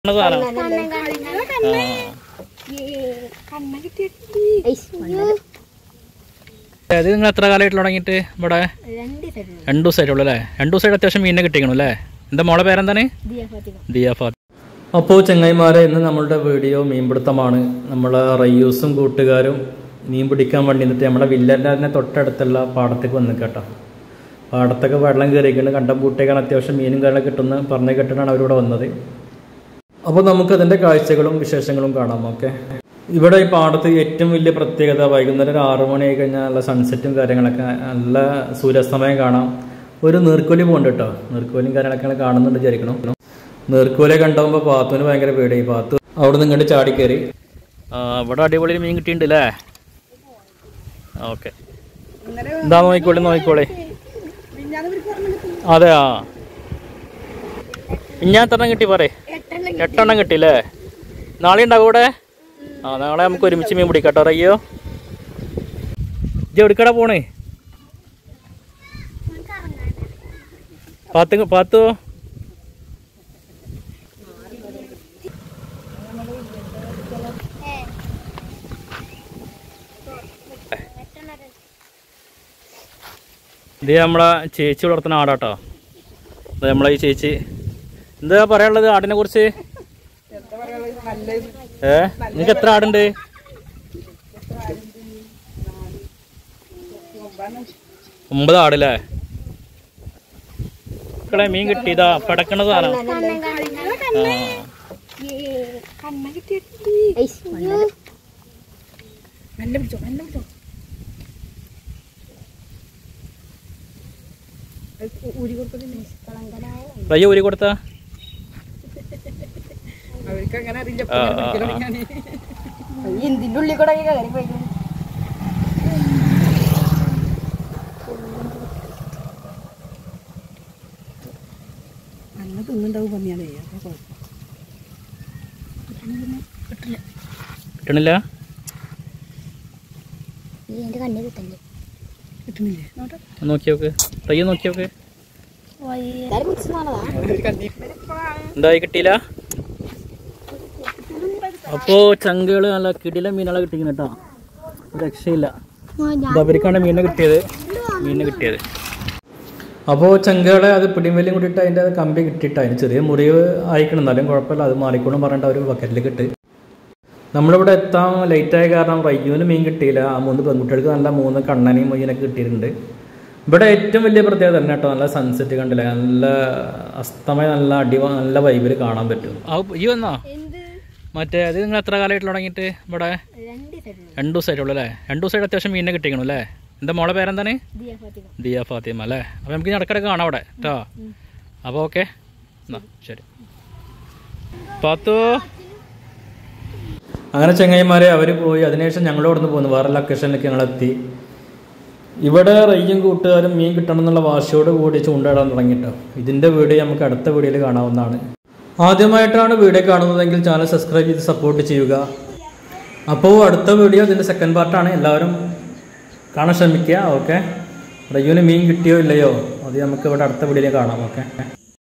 ഇത് നിങ്ങൾ എത്ര കാലമായിട്ട് തുടങ്ങിയിട്ട് ഇവിടെ? 2 ദിവസമായിട്ടുള്ളൂ അല്ലേ? 2 ദിവസമായിട്ട് അത്യാവശ്യം മീനെ കിട്ടിക്കണം അല്ലേ? എൻ്റെ മോളെ പേരെന്താണ്? ദിയ ഫാത്തിമ. അപ്പോൾ ചങ്ങായിമാരെ, ഇന്ന് നമ്മളുടെ വീഡിയോ മീൻപിടുത്തമാണ്. നമ്മളെ റയ്യൂസും കൂട്ടുകാരും മീൻ പിടിക്കാൻ വേണ്ടി നിന്നിട്ട് നമ്മുടെ വില്ലൻ്റെ തൊട്ടടുത്തുള്ള പാടത്തേക്ക് വന്ന് കേട്ടോ. പാടത്തൊക്കെ വെള്ളം കയറിയിട്ടുണ്ട്, കണ്ടം പൂട്ടേക്കാണ്, അത്യാവശ്യം മീനും കാര്യങ്ങളൊക്കെ കിട്ടുന്ന പറഞ്ഞ് കേട്ടിട്ടാണ് അവരിവിടെ വന്നത്. അപ്പോൾ നമുക്കതിൻ്റെ കാഴ്ചകളും വിശേഷങ്ങളും കാണാം. ഓക്കെ, ഇവിടെ ഈ പാടത്ത് ഏറ്റവും വലിയ പ്രത്യേകത വൈകുന്നേരം 6 മണിയായി കഴിഞ്ഞാൽ നല്ല സൺസെറ്റും കാര്യങ്ങളൊക്കെ, നല്ല സൂര്യാസ്തമയം കാണാം. ഒരു നീർക്കോലി പോകുന്നുണ്ട് കേട്ടോ, നീർക്കോലിയും കാര്യങ്ങളൊക്കെ കാണുന്നുണ്ട് വിചാരിക്കണം. നീർക്കോലിയെ കണ്ടാകുമ്പോൾ പാത്തുവിന് ഭയങ്കര പേടിയായി. പാത്തു അവിടെ നിന്ന് ഇങ്ങോട്ട് ചാടിക്കയറി. ഇവിടെ അടിപൊളി മീൻ കിട്ടിയിട്ടുണ്ട് അല്ലേ? ഓക്കെ, എന്താ നോക്കിക്കോളി. അതെയാ, ഞാൻ എത്ര കിട്ടി പറയേ? 8 എണ്ണം കിട്ടിയില്ലേ? നാളെ ഉണ്ടാവും ഇവിടെ? നാളെ നമുക്ക് ഒരുമിച്ച് മീൻ പിടിക്കാട്ടോ. റയ്യോ, ഇജ്ജ് എവിടേക്കാടാ പോണേ? പാത്തു ഇത് നമ്മളെ ചേച്ചി വളർത്തുന്ന ആടാട്ടോ. അത് നമ്മളെ ഈ ചേച്ചി എന്താ പറയാനുള്ളത് ആടിനെ കുറിച്ച്? നിനക്ക് എത്ര ആടുണ്ട്? 9 ആടല്ലേ? ഇവിടെ മീൻ കിട്ടിയതാ, പടക്കണ സാധനം. റയ്യ ഊരി കൊടുത്ത എന്തിന്റെ ഉള്ളിൽ കൂടെ നല്ല തിന്നുണ്ടാവും പന്നിയാലേ. കിട്ടണില്ല, നോക്കിയോക്ക് റയ്യ, നോക്കിയോക്ക്. എന്തായി, കിട്ടിയില്ല? അപ്പോ ചങ്കകള് നല്ല കിടില മീനുകളെ കിട്ടിക്കുന്നു കേട്ടോ, രക്ഷയില്ല. അവർക്കാണ് മീനെ കിട്ടിയത്. അപ്പോൾ ചങ്കകളെ അത് പിടിമല്ലും കൂട്ടിയിട്ട് അതിൻ്റെ കമ്പി കിട്ടിയിട്ട് അതിന് ചെറിയ മുറിവ് അയക്കണം, എന്നാലും കുഴപ്പമില്ല, അത് മാറിക്കോളും പറഞ്ഞിട്ട് അവർ ബക്കറ്റിലേക്ക് ഇട്ട്. നമ്മളിവിടെ എത്താൻ ലേറ്റായ കാരണം റയ്യൂന് മീൻ കിട്ടിയില്ല. ആ 3 പെൺകുട്ടികൾക്ക് നല്ല 3 കണ്ണനെയും മൊയ്യനൊക്കെ കിട്ടിയിട്ടുണ്ട്. ഇവിടെ ഏറ്റവും വലിയ പ്രത്യേകത തന്നെ കേട്ടോ, നല്ല സൺസെറ്റ് കണ്ടില്ല, നല്ല അസ്തമയം, നല്ല വൈബിൽ കാണാൻ പറ്റും. ഈ വന്നോ മറ്റേ അത് നിങ്ങൾ എത്ര കാലമായിട്ട് തുടങ്ങിയിട്ട് ഇവിടെ? 2 ദിവസമായിട്ടുള്ളൂ അല്ലേ? 2 ദിവസമായിട്ട് അത്യാവശ്യം മീനെ കിട്ടിക്കണം അല്ലേ? എൻ്റെ മോളെ പേരെന്താണ്? ദിയ ഫാത്തിമ അല്ലേ? അപ്പോൾ നമുക്ക് ഇടക്കിടക്ക് കാണാം അവിടെ കേട്ടോ. അപ്പോൾ ഓക്കെ, എന്നാ ശരി. പാത്തു അങ്ങനെ ചങ്ങായിമാരെ അവർ പോയി. അതിനുശേഷം ഞങ്ങളോട് നിന്ന് പോകുന്നു, വേറെ ലൊക്കേഷനിലേക്ക് ഞങ്ങളെത്തി. ഇവിടെ റയ്യും കൂട്ടുകാരും മീൻ കിട്ടണം എന്നുള്ള വാശിയോട് കൂടി ചൂണ്ടയിടാൻ തുടങ്ങിയിട്ടോ. ഇതിൻ്റെ വീഡിയോ നമുക്ക് അടുത്ത വീഡിയോയിൽ കാണാവുന്നതാണ്. ആദ്യമായിട്ടാണ് വീഡിയോ കാണുന്നതെങ്കിൽ ചാനൽ സബ്സ്ക്രൈബ് ചെയ്ത് സപ്പോർട്ട് ചെയ്യുക. അപ്പോൾ അടുത്ത വീഡിയോ ഇതിൻ്റെ സെക്കൻഡ് പാർട്ടാണ്, എല്ലാവരും കാണാൻ ശ്രമിക്കുക. ഓക്കെ, റയ്യൂന് മീൻ കിട്ടിയോ ഇല്ലയോ അത് നമുക്ക് ഇവിടെ അടുത്ത വീഡിയോയിൽ കാണാം. ഓക്കെ.